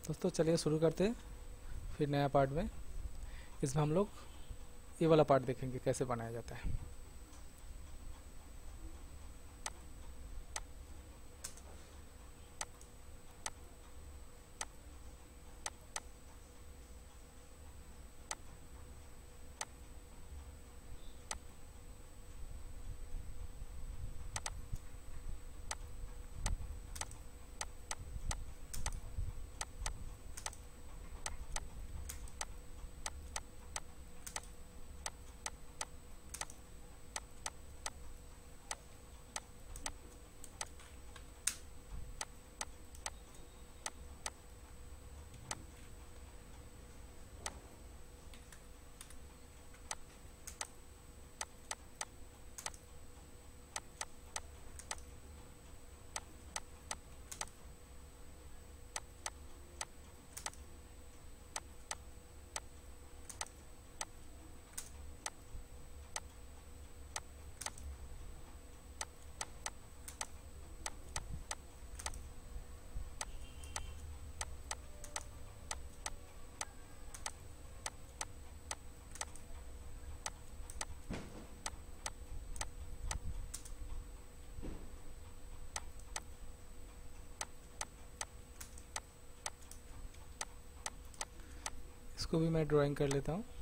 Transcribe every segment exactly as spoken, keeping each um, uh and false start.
दोस्तों चलिए शुरू करते हैं फिर नया पार्ट में। इसमें हम लोग ये वाला पार्ट देखेंगे कैसे बनाया जाता है। इसको भी मैं ड्राइंग कर लेता हूँ।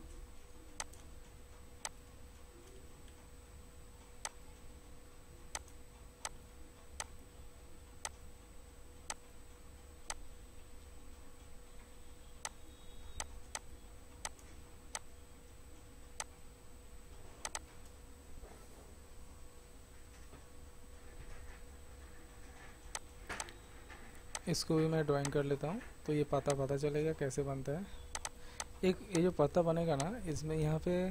इसको भी मैं ड्राइंग कर लेता हूँ तो ये पता पता चलेगा कैसे बनता है। एक ये जो पत्ता बनेगा ना, इसमें यहाँ पे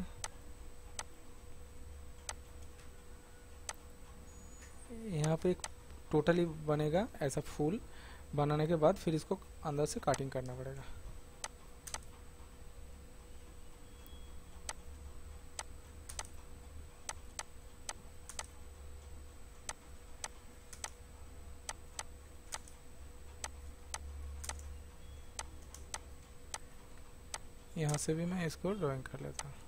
यहाँ पे एक टोटली बनेगा ऐसा फूल। बनाने के बाद फिर इसको अंदर से काटिंग करना पड़ेगा। यहाँ से भी मैं इसको ड्राइंग कर लेता हूँ।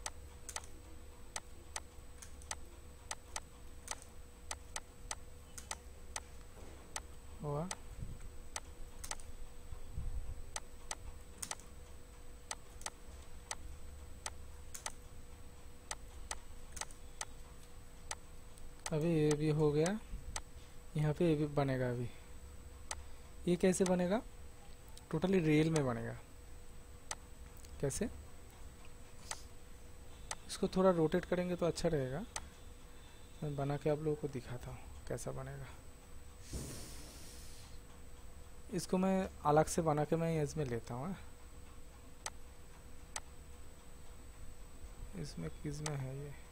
हुआ। अभी ये भी हो गया। यहाँ पे ये भी बनेगा। अभी ये कैसे बनेगा? टोटली रियल में बनेगा। कैसे? इसको थोड़ा रोटेट करेंगे तो अच्छा रहेगा। मैं बना के आप लोगों को दिखाता हूँ कैसा बनेगा। इसको मैं अलग से बना के मैं इसमें लेता हूँ। इसमें किस में है ये?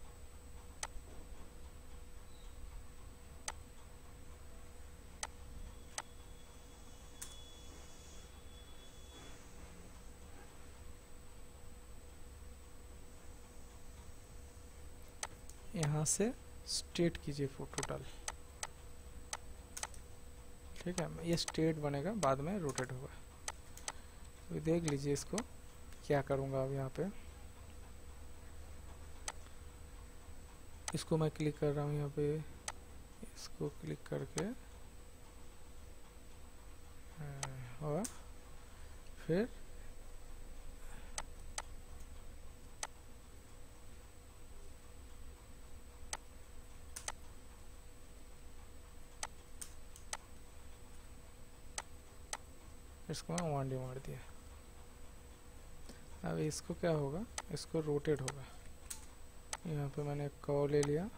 यहाँ से स्ट्रेट कीजिए फोटो डाल। ठीक है, ये स्ट्रेट बनेगा, बाद में रोटेट होगा। तो देख लीजिए इसको क्या करूँगा अब। यहाँ पे इसको मैं क्लिक कर रहा हूँ। यहाँ पे इसको क्लिक करके और फिर इसको मैं वन डी मार दिया। अब इसको क्या होगा, इसको रोटेट होगा। यहाँ पे मैंने कॉल ले लिया।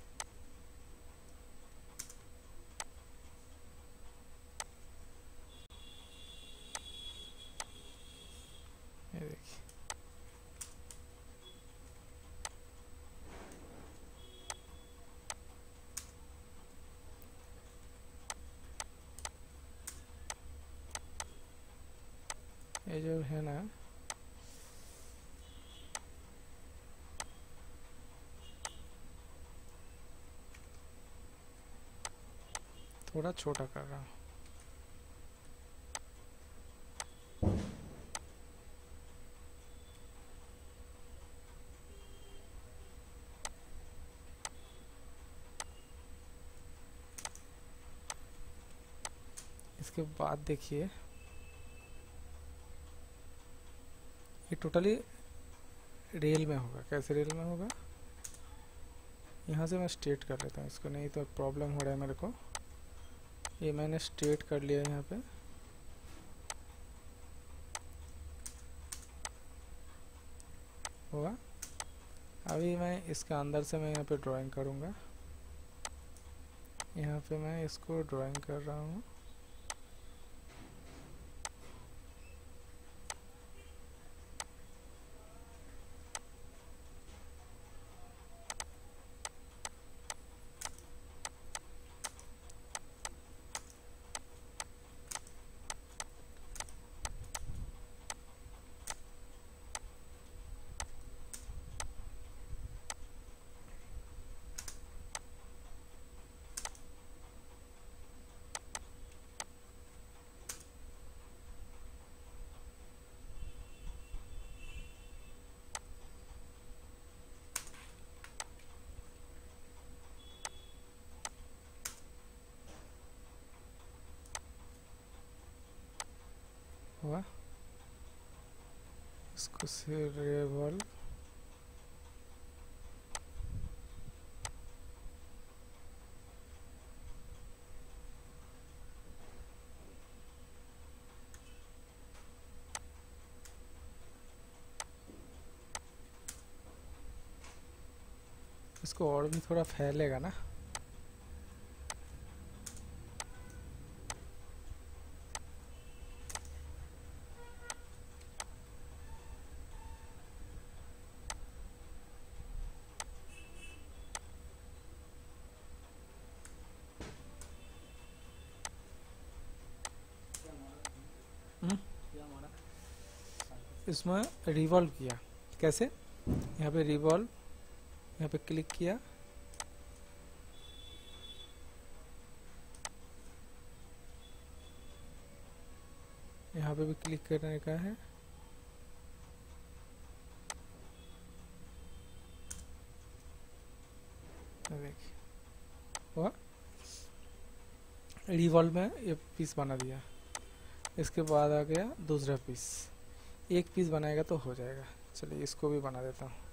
ये देखिए, ये जो है ना, थोड़ा छोटा कर रहा हूँ। इसके बाद देखिए ये टोटली रेल में होगा। कैसे रेल में होगा, यहाँ से मैं स्ट्रेट कर लेता हूँ इसको, नहीं तो प्रॉब्लम हो रहा है मेरे को। ये मैंने स्ट्रेट कर लिया यहाँ पे। हुआ। अभी मैं इसके अंदर से मैं यहाँ पे ड्राइंग करूँगा। यहाँ पे मैं इसको ड्राइंग कर रहा हूँ। हुआ। इसको से रिवॉल्व, इसको और भी थोड़ा फैलेगा ना। इसमें रिवॉल्व किया। कैसे, यहाँ पे रिवॉल्व, यहाँ पे क्लिक किया, यहाँ पे भी क्लिक करने का है। देखिए हुआ, रिवॉल्व में ये पीस बना दिया। इसके बाद आ गया दूसरा पीस। एक पीस बनाएगा तो हो जाएगा। चलिए इसको भी बना देता हूँ।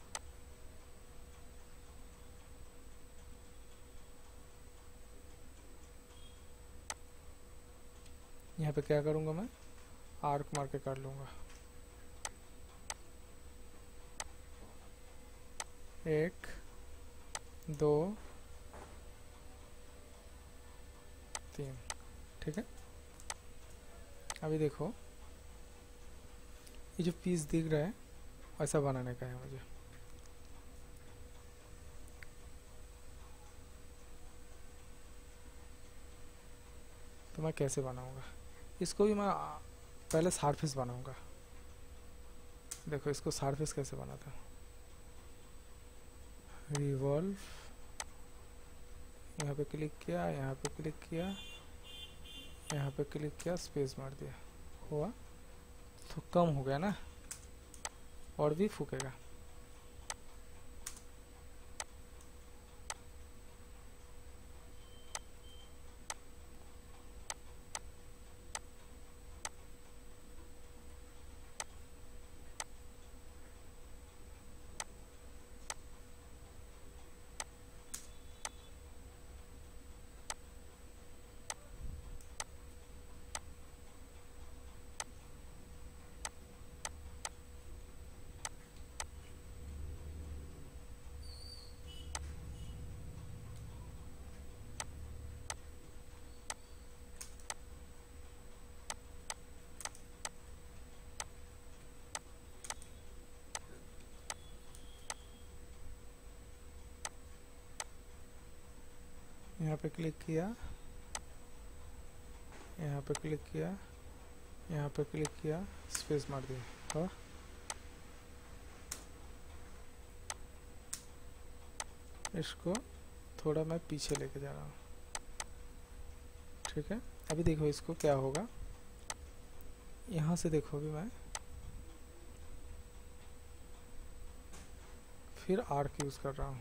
यहाँ पे क्या करूँगा मैं, आर्क मार के कर लूँगा। एक, दो, तीन, ठीक है। अभी देखो ये जो पीस दिख रहा है ऐसा बनाने का है मुझे। तो मैं कैसे बनाऊंगा इसको भी, मैं पहले सरफेस बनाऊंगा। देखो इसको सरफेस कैसे बनाता हूँ। रिवॉल्व, यहाँ पे क्लिक किया, यहाँ पे क्लिक किया, यहाँ पे क्लिक किया, स्पेस मार दिया। हुआ। तो कम हो गया ना, और भी फूकेगा। यहाँ पे क्लिक किया, यहाँ पे क्लिक किया, यहाँ पे क्लिक किया, स्पेस मार दिया। हाँ, इसको थोड़ा मैं पीछे लेके जा रहा हूँ, ठीक है। अभी देखो इसको क्या होगा, यहाँ से देखो भी मैं फिर आर्क यूज कर रहा हूँ।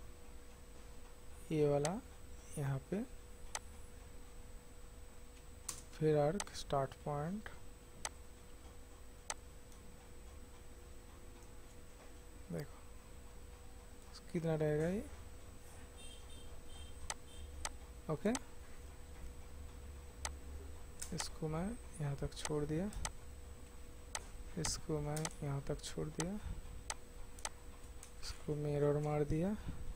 ये वाला यहाँ पे फिर आर्क स्टार्ट पॉइंट, देखो कितना रहेगा ये। ओके, इसको मैं यहाँ तक छोड़ दिया, इसको मैं यहाँ तक छोड़ दिया, इसको मिरर मार दिया,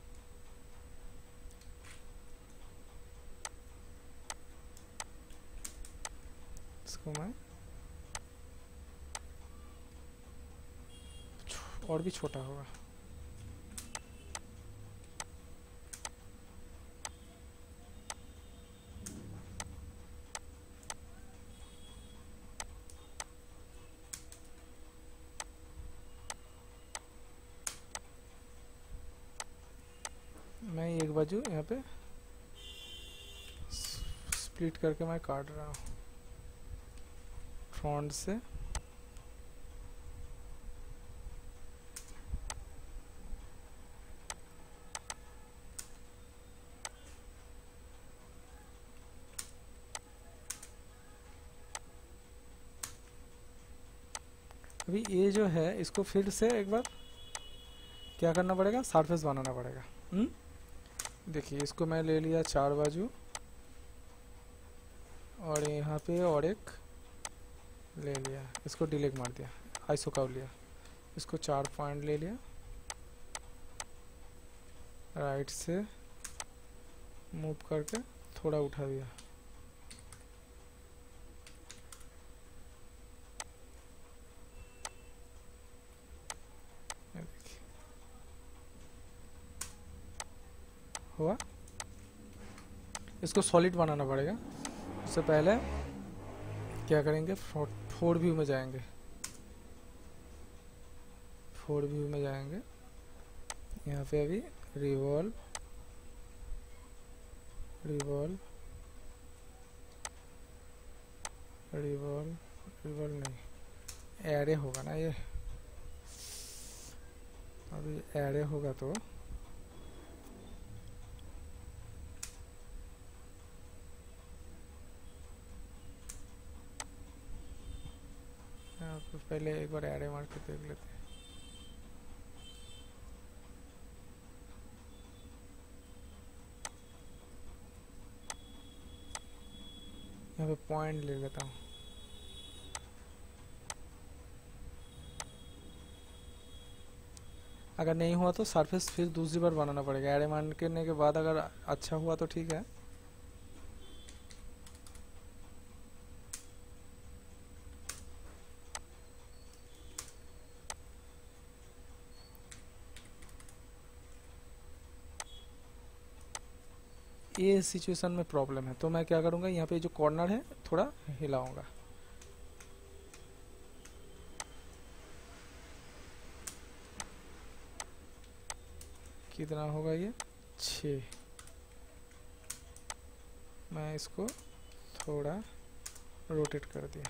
इसको मैं और भी छोटा होगा। मैं एक बाजू यहाँ पे स्प्लिट करके मैं काट रहा हूँ फ्रंट से। अभी ये जो है इसको फिर से एक बार क्या करना पड़ेगा, सरफेस बनाना पड़ेगा। हम्म देखिए इसको मैं ले लिया चार बाजू, और यहाँ पे और एक ले लिया, इसको डिलीट मार दिया, आइसो कर्व लिया, इसको चार पॉइंट ले लिया, राइट से मूव करके थोड़ा उठा दिया, हुआ। इसको सॉलिड बनाना पड़ेगा। उससे पहले क्या करेंगे, फोर व्यू में जाएंगे, फोर व्यू में जाएंगे, यहाँ पे अभी रिवॉल्व रिवॉल्व रिवॉल्व रिवॉल्व नहीं, एरे होगा ना ये, अभी एरे होगा तो तो पहले एक बार एरे मार के देख लेते हैं। यहाँ पे पॉइंट ले लेता हूँ, अगर नहीं हुआ तो सरफेस फिर दूसरी बार बनाना पड़ेगा। एरे मार करने के बाद अगर अच्छा हुआ तो ठीक है। ये सिचुएशन में प्रॉब्लम है, तो मैं क्या करूँगा, यहाँ पे जो कॉर्नर है थोड़ा हिलाऊंगा, कितना होगा ये, छः। मैं इसको थोड़ा रोटेट कर दिया,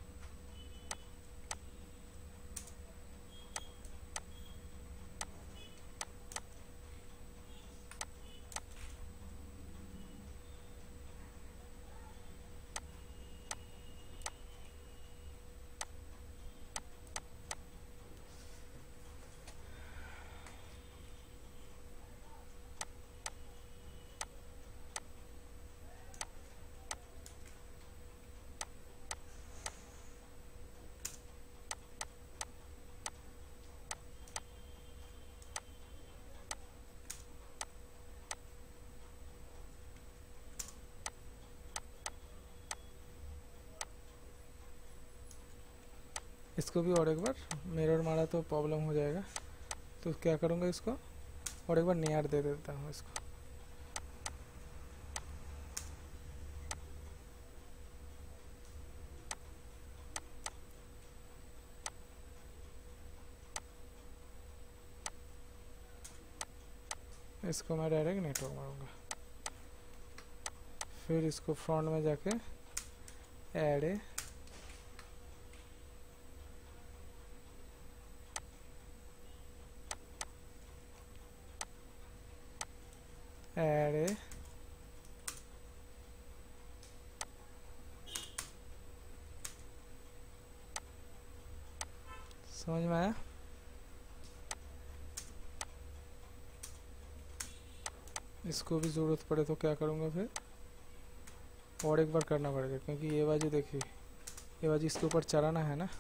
इसको भी और एक बार मिरर मारा तो प्रॉब्लम हो जाएगा, तो क्या करूँगा, इसको और एक बार नियर दे देता हूँ इसको। इसको मैं डायरेक्ट नेटवर्क मारूंगा, फिर इसको फ्रंट में जाके ऐड ऐड समझ में आया? इसको भी ज़रूरत पड़े तो क्या करूँगा फिर, और एक बार करना पड़ेगा, क्योंकि ये बाजू देखिए, ये बाजू इसके ऊपर चढ़ाना है ना।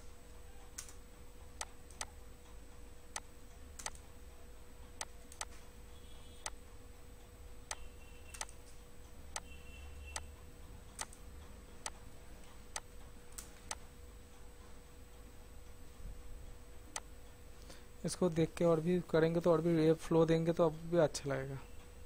इसको देख के और भी करेंगे तो और भी ये फ्लो देंगे तो अब भी अच्छा लगेगा।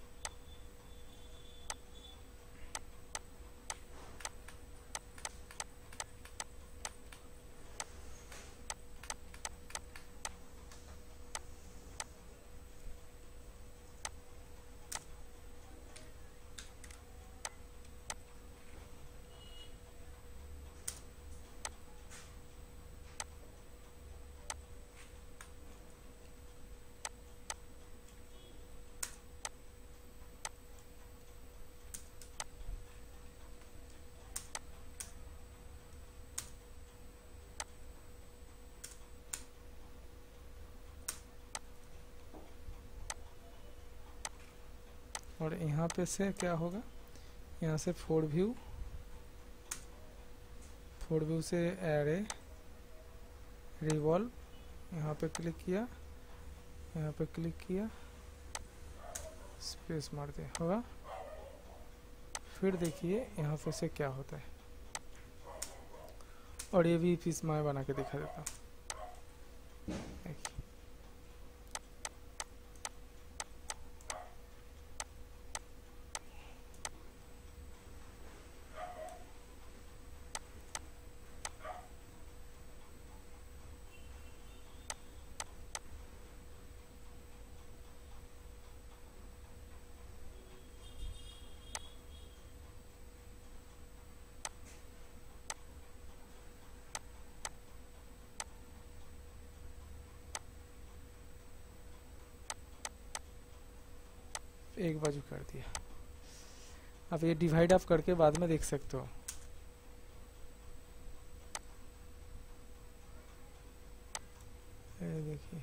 और यहाँ पे से क्या होगा, यहाँ से फोर व्यू, फोर व्यू से एरे रिवॉल्व, यहाँ पे क्लिक किया, यहाँ पे क्लिक किया, स्पेस मार दे, होगा। फिर देखिए यहाँ पे से क्या होता है, और ये भी पीस मैं बना के दिखा देता हूँ। एक बाजू कर दिया। अब ये डिवाइड आप करके बाद में देख सकते हो। ये देखिए,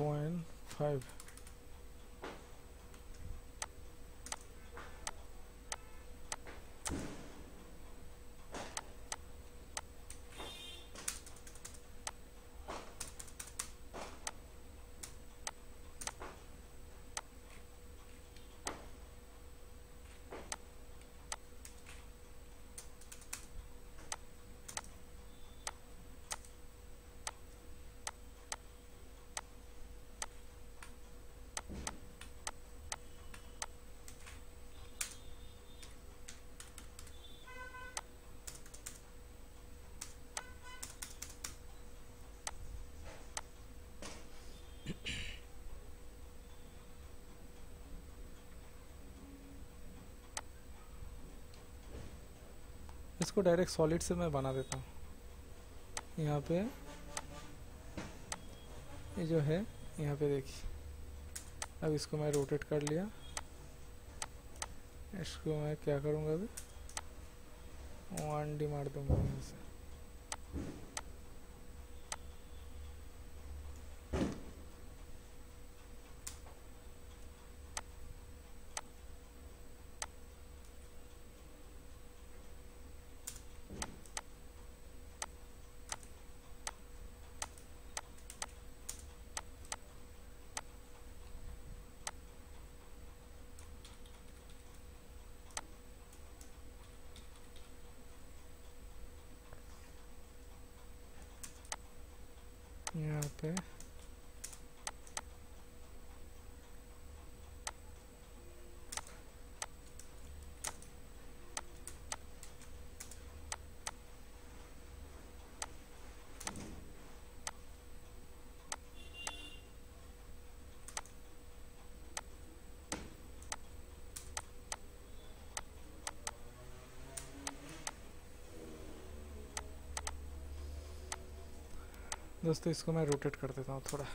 पॉइंट फाइव। इसको डायरेक्ट सॉलिड से मैं बना देता हूँ। यहाँ पे ये जो है यहाँ पे देखिए, अब इसको मैं रोटेट कर लिया। इसको मैं क्या करूँगा, अभी वन डी मार दूँगा यहाँ से। यहाँ पे दोस्तों इसको मैं रोटेट कर देता हूँ थोड़ा।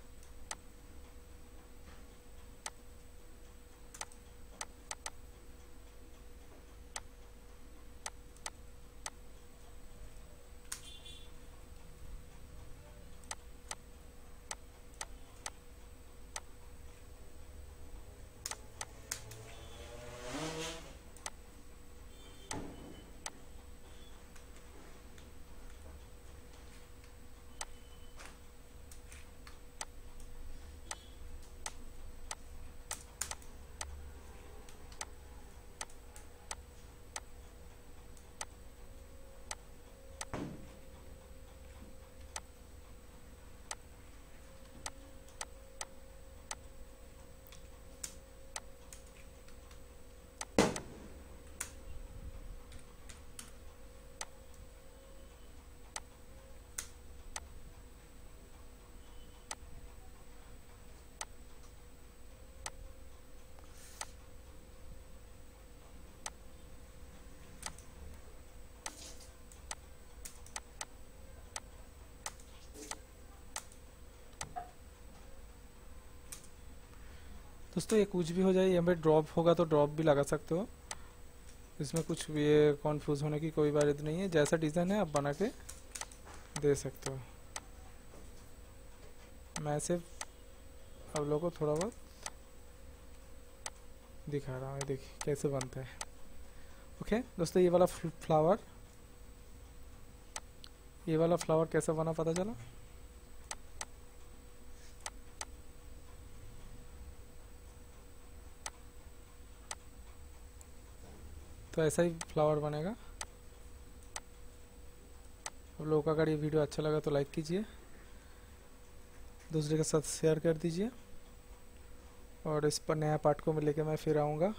दोस्तों ये कुछ भी हो जाए, यहाँ पे ड्रॉप होगा तो ड्रॉप भी लगा सकते हो, इसमें कुछ भी ये कॉन्फ्यूज होने की कोई बात नहीं है। जैसा डिज़ाइन है आप बना के दे सकते हो। मैं सिर्फ आप लोगों को थोड़ा बहुत दिखा रहा हूँ, देखिए कैसे बनता है। ओके दोस्तों, ये वाला फ्लावर ये वाला फ्लावर कैसे बना पता चला? तो ऐसा ही फ्लावर बनेगा। आप लोगों का अगर ये वीडियो अच्छा लगा तो लाइक कीजिए, दूसरे के साथ शेयर कर दीजिए, और इस पर नया पार्ट को मैं लेके मैं फिर आऊँगा।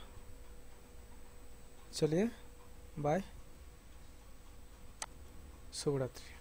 चलिए बाय, शुभ रात्रि।